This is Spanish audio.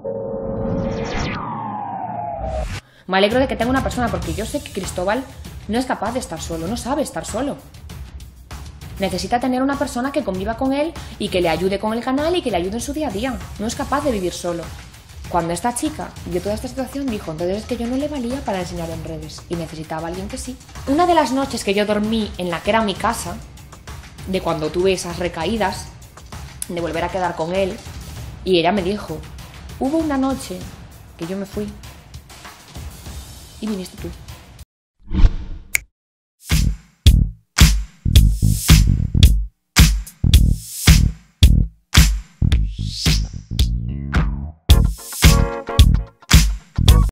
Me alegro de que tenga una persona, porque yo sé que Cristóbal no es capaz de estar solo, no sabe estar solo. Necesita tener una persona que conviva con él y que le ayude con el canal y que le ayude en su día a día. No es capaz de vivir solo. Cuando esta chica vio toda esta situación, dijo, entonces es que yo no le valía para enseñar en redes y necesitaba a alguien que sí. Una de las noches que yo dormí en la que era mi casa, de cuando tuve esas recaídas, de volver a quedar con él, y ella me dijo, hubo una noche que yo me fui y viniste tú.